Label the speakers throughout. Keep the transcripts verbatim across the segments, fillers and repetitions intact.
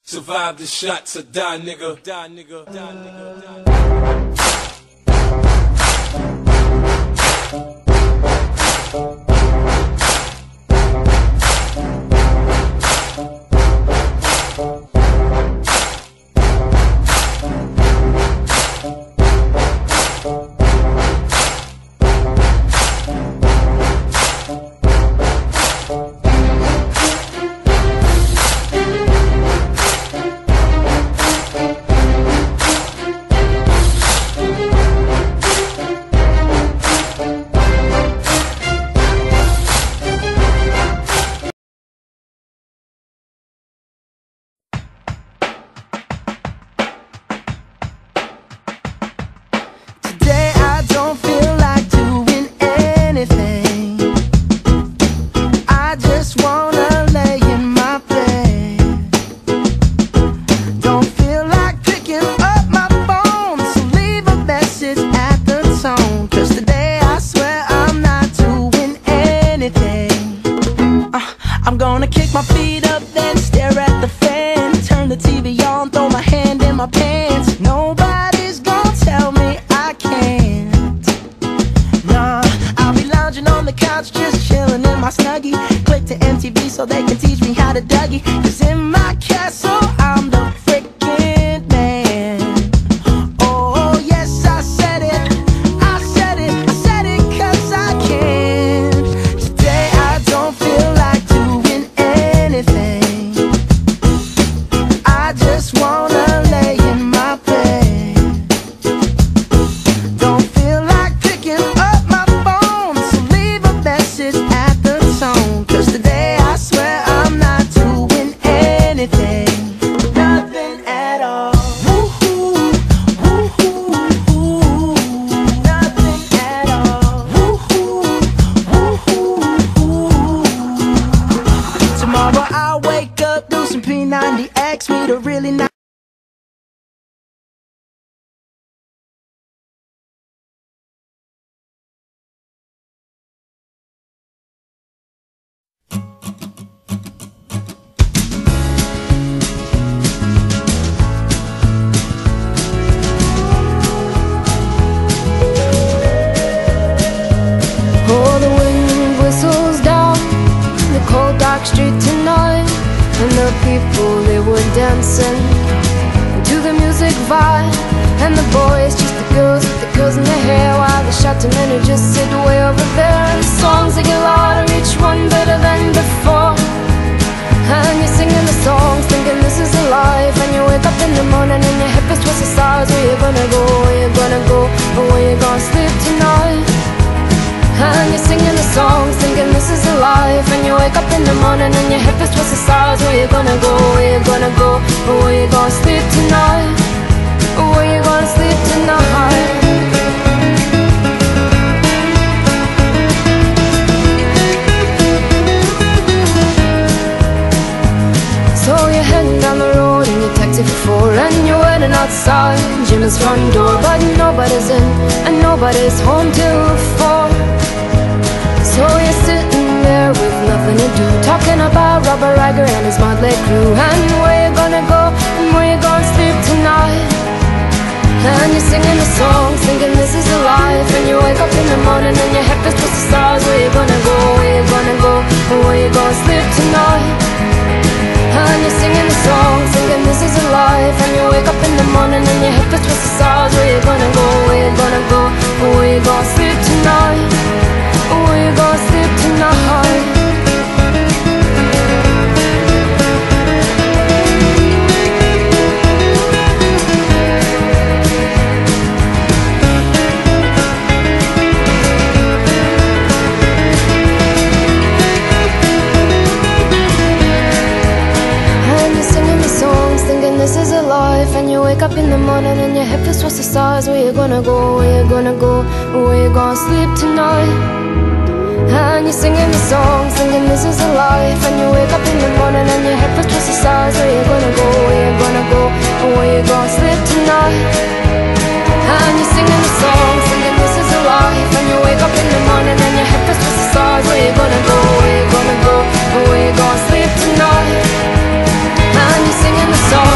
Speaker 1: Survive the shots or die, nigga. Die, nigga. Die, nigga. Die, nigga.
Speaker 2: I'm gonna kick my feet up, then stare at the fan. Turn the T V on, throw my hand in my pants. Nobody's gonna tell me I can't. Nah, I'll be lounging on the couch, just chilling in my Snuggie. Click to M T V so they can teach me how to Dougie. Cause in my castle, I'm the freaking man. Oh yes, I said it, I said it, I said it cause I can. Today I don't feel like doing anything. I just wanna lay in my bed. Don't feel like picking up my phone, so leave a message at the tone. Cause today I swear I'm not doing anything. Nothing at all. Woo-hoo, woo-hoo, woo-hoo. Nothing at all. Woo-hoo, woo-hoo, woo-hoo. Tomorrow I'll wake up, do some P ninety X, meet a really nice
Speaker 3: Oh, the wind whistles down the cold dark street tonight, and the people, they were dancing to the music vibe. And the boys chase the girls with the girls in their hair, while the shouting men who just sit way over there. And the songs, they get louder, each one better than before. And you're singing the songs, thinking this is a life. And you wake up in the morning and your hip is twisted sides. Where you gonna go, where you gonna go, or where you gonna sleep tonight? And you're singing the songs, thinking this is a life. And you wake up in the morning and your hip is twisted sides. Where you gonna go, where you gonna go, or where you gonna sleep tonight? Or where you gonna sleep tonight? So you're heading down the road in your taxi for four, and you're waiting outside Jim's front door. But nobody's in and nobody's home till four. So you're sitting there with nothing to do, talking about Robert Riger and his motley crew. And where you gonna go and where you gonna sleep tonight? And you're singing the songs, thinking this is a life. And you wake up in the morning and your head is twisted stars. Where you gonna go, where you gonna go, and where you gonna sleep tonight? And you're singing the songs, thinking this is a life. And you wake up in the morning and your head is twisted stars. Where you gonna go, where you gonna go, and where you gonna sleep tonight? Where you gonna sleep tonight? And you're singing the songs, thinking this is a life. And you wake up in the morning and your hip is twisted stars. Where you gonna go, where you gonna go, where you gonna sleep tonight? And you're singing the songs, thinking this is a life. And you wake up in the morning and your head is twisted stars. Where you gonna go, where you gonna go, and where you gonna sleep tonight? And you're singing the songs, thinking this is a life. And you wake up in the morning and your head is twisted stars. Where you gonna go, where you gonna go, and where you gonna sleep tonight? And you're singing the songs.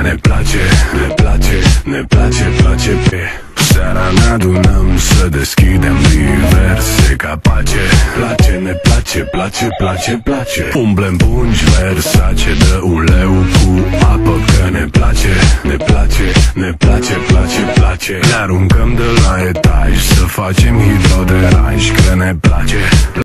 Speaker 4: ne place, ne place, ne place, place pe seara ne adunăm să deschidem diverse capace. Place, ne place, place, place, place. Umblem pungi Versace, dă uleu cu apă că ne place, ne place, ne place, place, place. Ne aruncăm de la etaj să facem hidroderanj că ne place.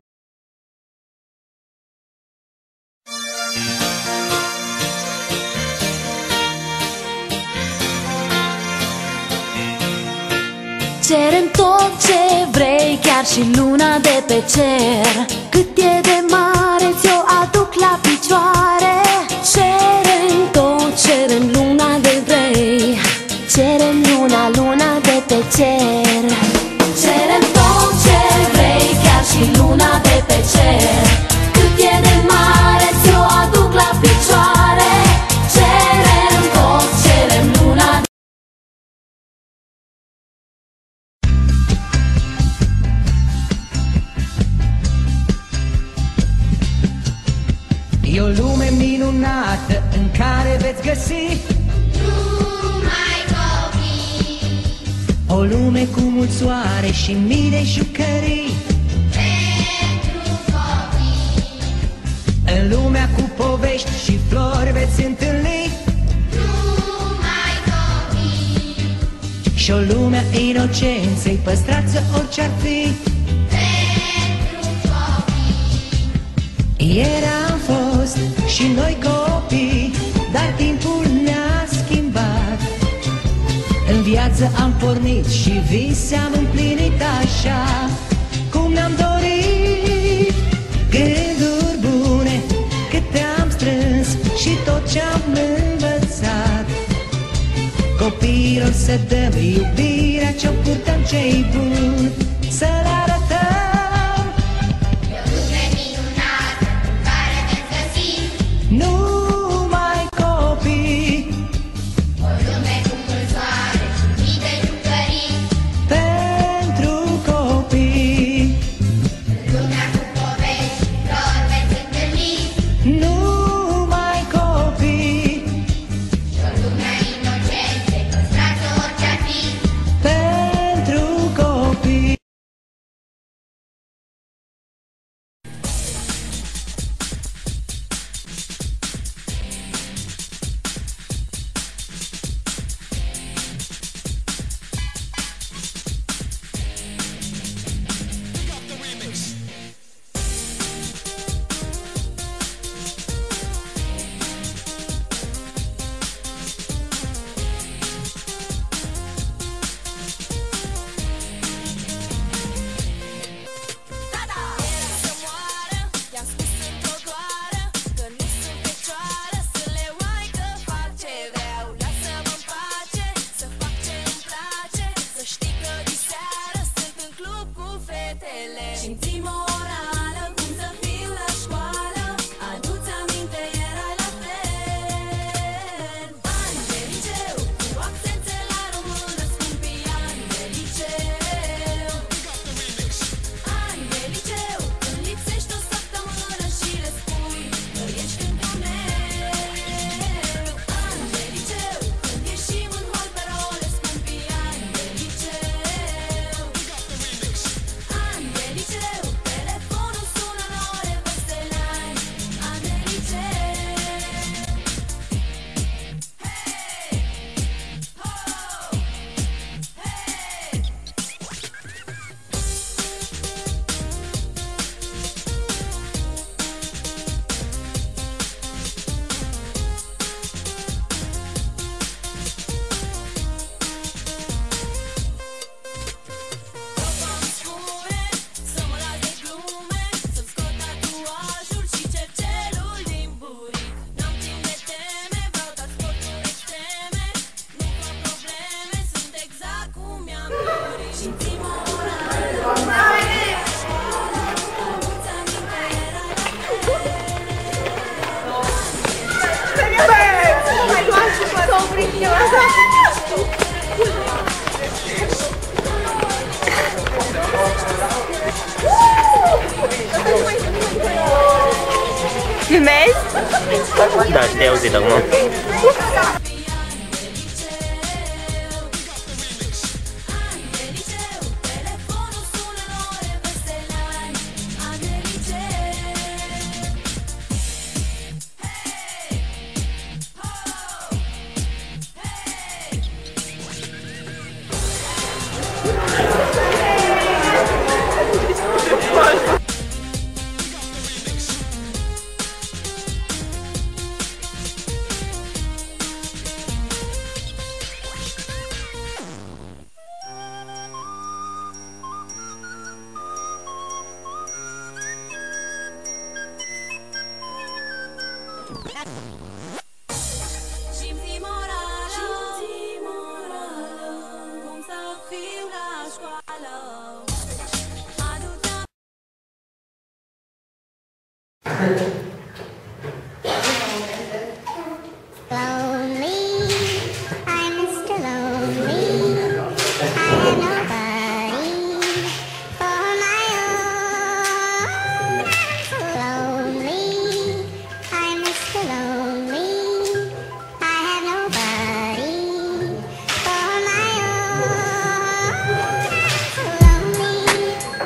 Speaker 5: Cerem tot ce vrei, chiar și luna de pe cer. Cât e de mare, ți-o aduc la picioare. Cerem tot, cerem luna de vrei. Cerem luna, luna de pe cer. Cerem tot ce vrei, chiar și luna de pe cer. Cât e de mare, ți-o aduc la picioare. Cerem tot, cerem luna de
Speaker 2: E o lume minunată în care veți găsi
Speaker 6: numai copii.
Speaker 2: o lume cu mult soare și mii de jucării.
Speaker 6: Pentru copii.
Speaker 2: În lumea cu povești și flori veți întâlni
Speaker 6: Numai copii.
Speaker 2: și o lume a inocenței, păstrați-o orice-ar fi.
Speaker 6: Pentru copii.
Speaker 2: Ieri am fost și noi copii, dar timpul ne-a schimbat. În viață am pornit și vise am împlinit așa cum ne-am dorit. Gânduri bune cât te-am strâns și tot ce-am învățat. Copiilor să dăm iubirea ce-o purtăm cei buni, să le arătăm
Speaker 6: E o lume minunată în care veți găsi
Speaker 2: numai copii.
Speaker 6: o lume cu mult soare și mii de jucării.
Speaker 2: Pentru copii,
Speaker 6: Lumea cu povești și flori veți întâlni
Speaker 2: numai copii.
Speaker 6: și o lume a inocenței, păstrați-o orice-ar fi.
Speaker 2: Pentru copii.
Speaker 5: I-am spus într-o goară că nu sunt fecioară, să le uaică, fac ce vreau. Lasă-mă-n pace, să fac ce-mi place, să știi că diseară sunt în club cu fetele. Și-mi ții morală, cum să fiu la școală. Adu-ți aminte, erai la fel. Ani de liceu, cu accente la română, scumpii ani de liceu. Ani de liceu, când lipsești o săptămână și le spui că ești încă meu. Ani de liceu, când ieșim în hol pe role, scumpii ani de liceu. Ani de liceu, telefonul sună în ore vesele, ani, ani de liceu. Hei! Ho! Hei! Să-mi spune, să mă las de glume, să-mi scot tatuajul și cercelul din buric. N-am timp de teme, vreau doar sporturi extreme. Nu fac probleme, sunt exact cum mi-am dorit. Și-mi ții morală, aduți aminte, erai la
Speaker 7: Filmezi?
Speaker 8: Da, te-ai auzit acum.
Speaker 5: fel. Simți morală, cum să fiu la școală.
Speaker 6: Lonely, I'm Mister Lonely. I have nobody for my own. Lonely, I'm Mister Lonely. I have nobody for my own. Lonely.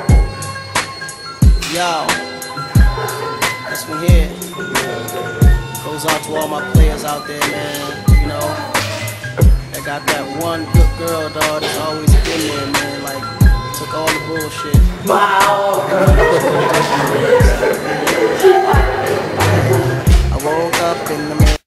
Speaker 7: Yo, this one here goes out to all my players out there, man. You know, I got that one good girl, dog, that's always been there, man. Like, took all the bullshit. Wow. I woke up in the morning.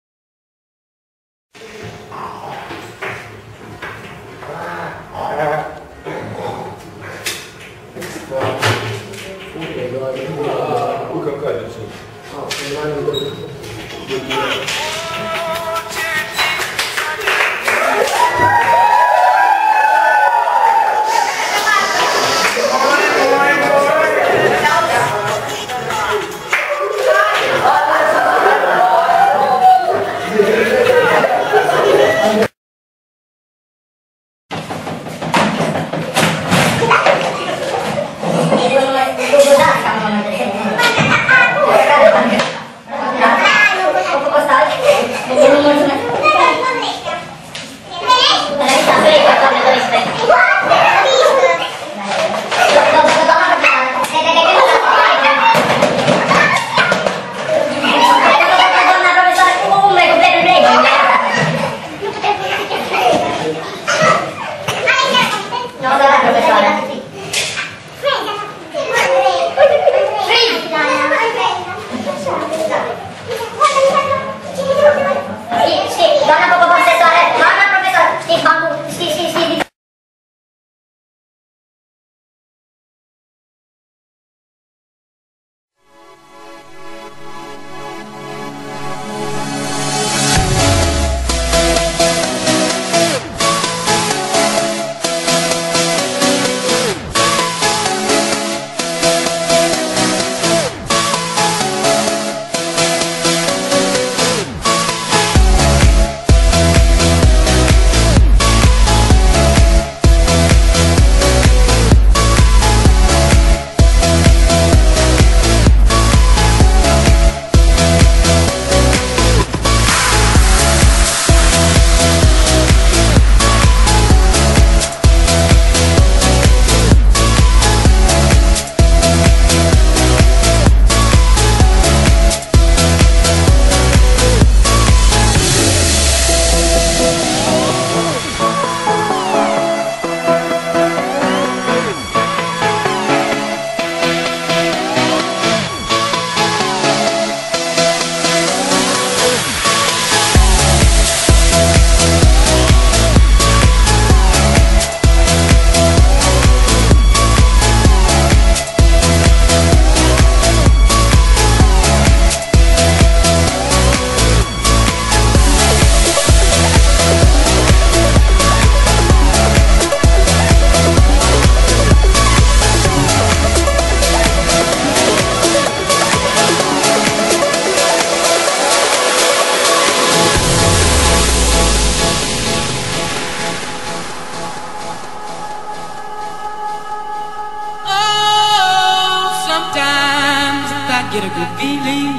Speaker 2: get a good feeling,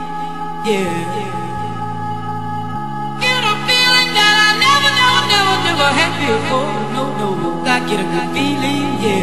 Speaker 2: yeah. Get a feeling that I never, never, never, never had before. No, no, no, I get a good feeling, yeah.